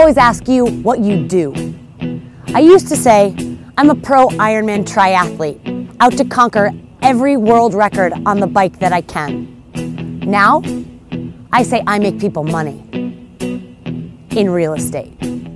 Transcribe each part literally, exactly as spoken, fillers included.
always ask you what you do. I used to say, I'm a pro Ironman triathlete, out to conquer every world record on the bike that I can. Now, I say I make people money in real estate.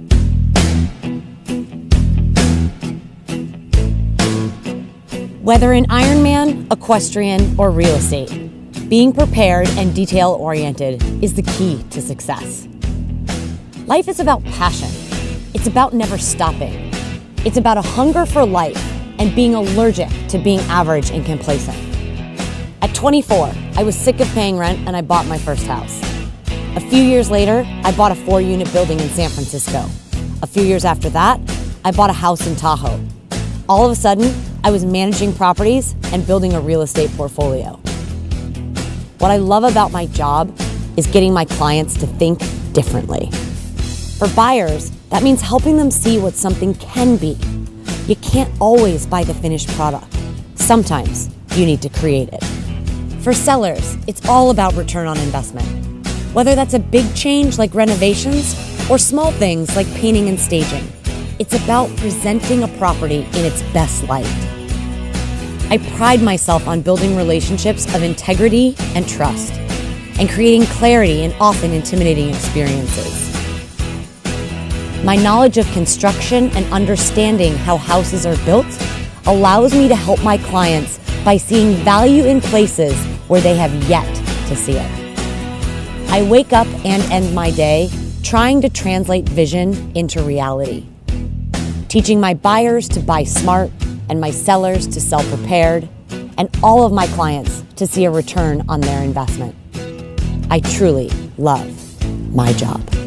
Whether in Ironman, equestrian, or real estate, being prepared and detail-oriented is the key to success. Life is about passion. It's about never stopping. It's about a hunger for life and being allergic to being average and complacent. At twenty-four, I was sick of paying rent and I bought my first house. A few years later, I bought a four-unit building in San Francisco. A few years after that, I bought a house in Tahoe. All of a sudden, I was managing properties and building a real estate portfolio. What I love about my job is getting my clients to think differently. For buyers, that means helping them see what something can be. You can't always buy the finished product. Sometimes you need to create it. For sellers, it's all about return on investment. Whether that's a big change like renovations or small things like painting and staging, it's about presenting a property in its best light. I pride myself on building relationships of integrity and trust, and creating clarity in often intimidating experiences. My knowledge of construction and understanding how houses are built allows me to help my clients by seeing value in places where they have yet to see it. I wake up and end my day trying to translate vision into reality, teaching my buyers to buy smart and my sellers to sell prepared, and all of my clients to see a return on their investment. I truly love my job.